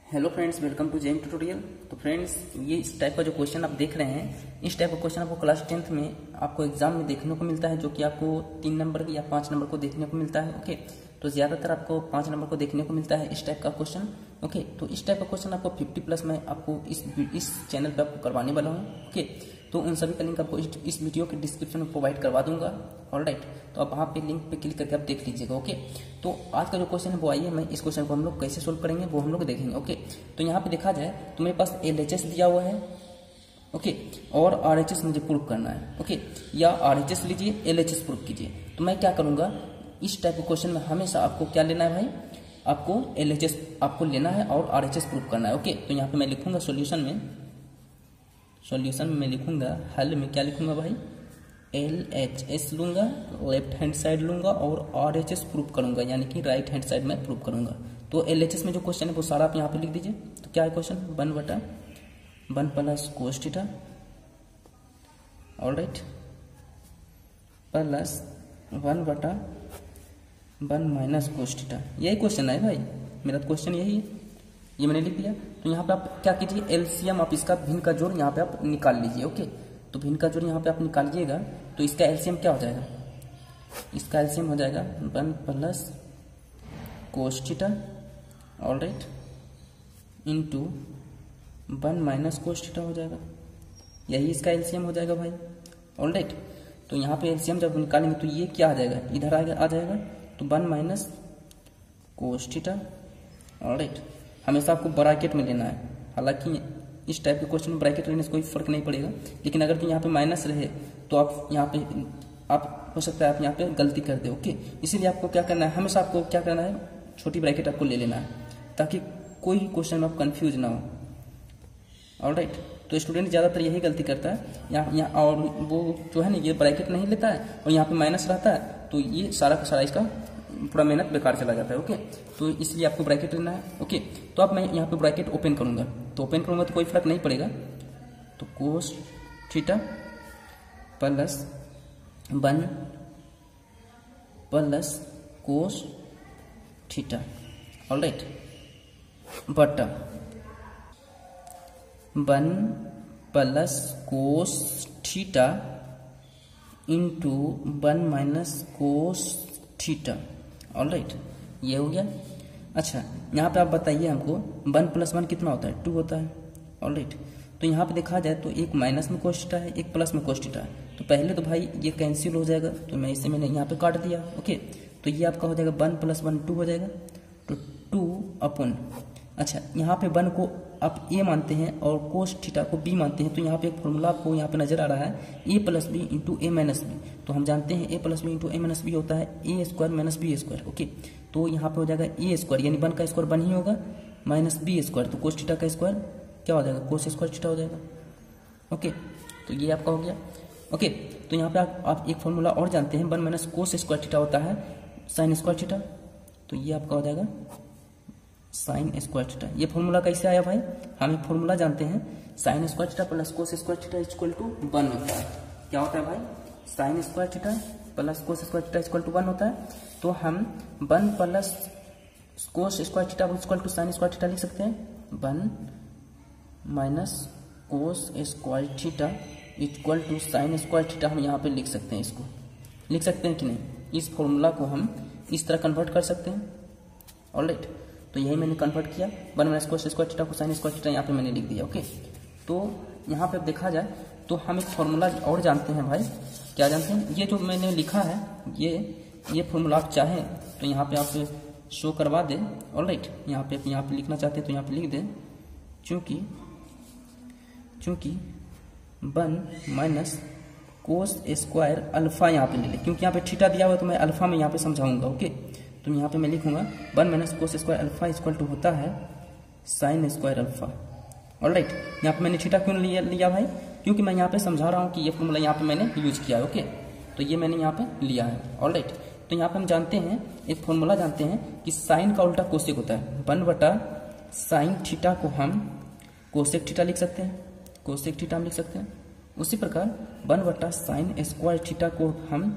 Hello friends, welcome to gem tutorial. तो friends, ये इस टाइप का जो क्वेश्चन आप देख रहे हैं, इस टाइप का क्वेश्चन आपको क्लास 10th में आपको एग्जाम में देखने को मिलता है, जो कि आपको 3 नंबर या 5 नंबर को देखने को मिलता है। ओके, तो ज़्यादातर आपको 5 नंबर को देखने को मिलता है इस टाइप का क्वेश्चन। ओके, तो इस टाइप का क्वेश्चन आपको 50+ में आपको इस चैनल पर आपको करवाने वाला हूँ। ओके, तो उन सभी का लिंक आपको इस वीडियो के डिस्क्रिप्शन में प्रोवाइड करवा दूंगा। ऑलराइट, तो आप वहाँ पे लिंक पे क्लिक करके आप देख लीजिएगा। ओके, तो आज का जो क्वेश्चन है वो आइए, मैं इस क्वेश्चन को हम लोग कैसे सोल्व करेंगे वो हम लोग देखेंगे। ओके, तो यहाँ पे देखा जाए तो मेरे पास LHS दिया हुआ है। ओके, और RHS मुझे प्रूफ करना है। ओके, या RHS लीजिए, LHS प्रूफ कीजिए। तो मैं क्या करूँगा, इस टाइप के क्वेश्चन में हमेशा आपको क्या लेना है भाई, आपको LHS आपको लेना है और RHS प्रूफ करना है। ओके, तो यहाँ पे मैं लिखूंगा सॉल्यूशन में मैं लिखूंगा, हल में क्या लिखूंगा भाई, LHS लूंगा, लेफ्ट हैंड साइड लूंगा और RHS प्रूफ करूंगा, यानी कि राइट हैंड साइड में प्रूफ करूंगा। तो LHS में जो क्वेश्चन है वो सारा आप यहाँ पे लिख दीजिए। तो क्या है question, 1/1 plus cos theta, alright, plus 1/1 minus cos theta. यही क्वेश्चन है भाई, मेरा क्वेश्चन यही है, ये मैंने लिख दिया। तो यहाँ पे आप क्या कीजिए, LCM आप इसका भिन्न का जोड़ यहाँ पे आप निकाल लीजिए। ओके, तो भिन्न का जोड़ यहाँ पे आप निकालिएगा तो इसका LCM क्या हो जाएगा, इसका LCM हो जाएगा 1 plus cos theta, alright, into 1 minus cos theta हो जाएगा। यही इसका LCM हो जाएगा भाई। ऑलराइट, तो यहाँ पे LCM जब निकालेंगे तो ये क्या आ जाएगा, इधर आ जाएगा, तो 1 माइनस कोस थीटा। ऑलराइट, हमेशा आपको ब्रैकेट में लेना है। हालांकि इस टाइप के क्वेश्चन में ब्रैकेट लेने से कोई फर्क नहीं पड़ेगा, लेकिन अगर तो यहाँ पे माइनस रहे तो आप यहाँ पे आप हो सकता है आप यहाँ पे गलती कर दे। ओके, इसीलिए आपको क्या करना है, हमेशा आपको क्या करना है, छोटी ब्रैकेट आपको ले लेना है, ताकि कोई क्वेश्चन में आप कंफ्यूज ना हो। ऑलराइट, तो स्टूडेंट ज़्यादातर यही गलती करता है, यहाँ और वो जो है ना, ये ब्रैकेट नहीं लेता है और यहाँ पे माइनस रहता है, तो ये सारा का सारा इसका पूरा मेहनत बेकार चला जाता है। ओके, तो इसलिए आपको ब्रैकेट लेना है। ओके, तो अब मैं यहाँ पे ब्रैकेट ओपन करूँगा, तो ओपन करूँगा तो कोई फर्क नहीं पड़ेगा। तो cos theta plus 1 plus cos theta, alright, बटा 1 plus cos theta into 1 minus cos theta. Alright, ये हो गया। अच्छा, यहाँ पे आप बताइए हमको 1 + 1 कितना होता है, 2 होता है। ऑलराइट, तो यहाँ पे देखा जाए तो एक माइनस में कोस थीटा है, एक प्लस में कोस थीटा है। तो पहले तो भाई ये कैंसिल हो जाएगा, तो मैंने यहाँ पे काट दिया। ओके, तो ये आपका हो जाएगा 1 + 1 2 हो जाएगा, तो 2/। अच्छा, यहाँ पे 1 को आप A मानते हैं और कोस थीटा को B मानते हैं, तो यहाँ पे एक फॉर्मूला आपको यहाँ पे नजर आ रहा है, A + B × A - B। तो हम जानते हैं A + B × A - B होता है A² - B²। ओके, तो यहाँ पे हो जाएगा A², यानी 1 का स्क्वायर 1 ही होगा, माइनस B², तो कोस थीटा का स्क्वायर क्या हो जाएगा, कोस स्क्वायर थीटा हो जाएगा। ओके, तो ये आपका हो गया। ओके, तो यहाँ पे आप एक फॉर्मूला और जानते हैं, 1 माइनस कोस स्क्वायर थीटा होता है साइन स्क्वायर थीटा, तो ये आपका हो जाएगा साइन स्क्वायर थीटा। ये फॉर्मूला कैसे आया भाई, हम एक फॉर्मूला जानते हैं, sine square theta plus cos square theta equal to 1 होता है। क्या होता है भाई, sine square theta plus cos square theta equal to 1 होता है। तो हम 1 plus cos square theta equal to sine square theta लिख सकते हैं, 1 minus cos square theta equal to sine square theta. हम यहाँ पे लिख सकते हैं, इसको लिख सकते हैं कि नहीं, इस फॉर्मूला को हम इस तरह कन्वर्ट कर सकते हैं। ऑलराइट, तो यही मैंने कन्वर्ट किया, 1 माइनस कोस स्क्वायर थीटा को साइन स्क्वायर थीटा यहाँ पे मैंने लिख दिया। ओके, तो यहाँ पे देखा जाए तो हम एक फॉर्मूला और जानते हैं भाई, क्या जानते हैं, ये जो मैंने लिखा है, ये फॉर्मूला आप चाहें तो यहाँ पे आप शो करवा दें। ऑलराइट, यहाँ पे लिखना चाहते हैं तो यहाँ पे लिख दें, चूँकि 1 माइनस कोस स्क्वायर अल्फा यहाँ पे ले लें, क्योंकि यहाँ पे थीटा दिया हुआ है तो मैं अल्फा में यहाँ पे समझाऊंगा। ओके, तो यहाँ पे मैं लिखूंगा 1 minus cos square alpha equal to होता है साइन स्क्वायर अल्फा। ऑलराइट, यहाँ पे मैंने थीटा क्यों लिया भाई, क्योंकि मैं यहाँ पे समझा रहा हूँ कि ये फॉर्मूला यहाँ पे मैंने यूज किया है। ओके, तो ये मैंने यहाँ पे लिया है। ऑलराइट, तो यहाँ पे हम जानते हैं, एक फॉर्मूला जानते हैं कि साइन का उल्टा कोसेक होता है, 1/साइन थीटा को हम कोसेक थीटा लिख सकते हैं, कोसेक थीटा हम लिख सकते हैं। उसी प्रकार 1/साइन स्क्वायर थीटा को हम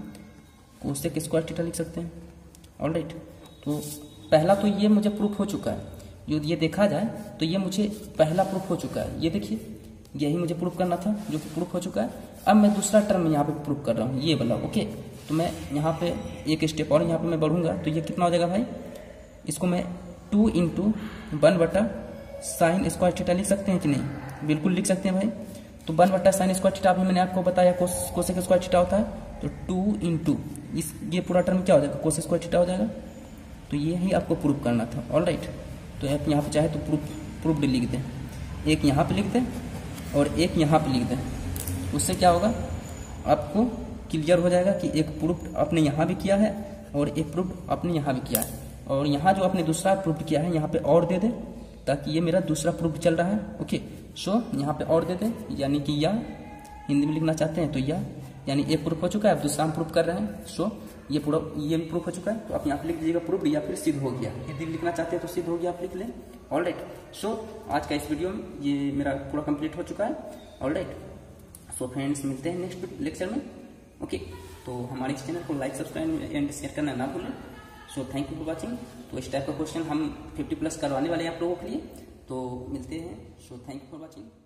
कोसेक स्क्वायर थीटा लिख सकते हैं। ऑलराइट, तो पहला तो ये मुझे प्रूफ हो चुका है जो ये देखा जाए तो ये मुझे पहला प्रूफ हो चुका है। ये देखिए, यही मुझे प्रूफ करना था जो कि प्रूफ हो चुका है। अब मैं दूसरा टर्म यहाँ पे प्रूफ कर रहा हूँ, ये वाला। ओके, तो मैं यहाँ पे एक स्टेप और यहाँ पे मैं बढ़ूंगा तो ये कितना हो जाएगा भाई, इसको मैं 2 × 1/sin² थीटा लिख सकते हैं कि नहीं? बिल्कुल लिख सकते हैं भाई। तो 1/sin² थीटा भी मैंने आपको बताया कोसेक² थीटा होता है। तो 2 × इस ये पूरा टर्म क्या हो जाएगा, कोसेक² थीटा हो जाएगा। तो ये ही आपको प्रूफ करना था। ऑलराइट, तो आप यहाँ पे चाहे तो प्रूफ भी लिख दें, एक यहाँ पे लिख दें और एक यहाँ पे लिख दें। उससे क्या होगा, आपको क्लियर हो जाएगा कि एक प्रूफ आपने यहाँ भी किया है और एक प्रूफ आपने यहाँ भी किया है। और यहाँ जो आपने दूसरा प्रूफ किया है यहाँ पे और दे दे, ताकि ये मेरा दूसरा प्रूफ चल रहा है। ओके, सो यहाँ पे और दे दे, यानी कि या हिंदी में लिखना चाहते हैं तो या, यानी एक प्रूफ हो चुका है, अब दूसरा हम प्रूफ कर रहे हैं। सो ये पूरा ये भी प्रूफ हो चुका है। तो आप यहाँ पे लिख दीजिएगा प्रूफ, या फिर सिद्ध हो गया। हिंदी लिखना चाहते हैं तो सिद्ध हो गया, आप लिख लें। ऑलराइट, सो आज का इस वीडियो में ये मेरा पूरा कंप्लीट हो चुका है। ऑलराइट, सो फ्रेंड्स, मिलते हैं नेक्स्ट लेक्चर में। ओके, तो हमारे इस चैनल को लाइक, सब्सक्राइब एंड शेयर करना ना भूलें। So thank you for watching. तो इस टाइप का क्वेश्चन हम 50+ करवाने वाले हैं आप लोगों के लिए। तो मिलते हैं। So thank you for watching.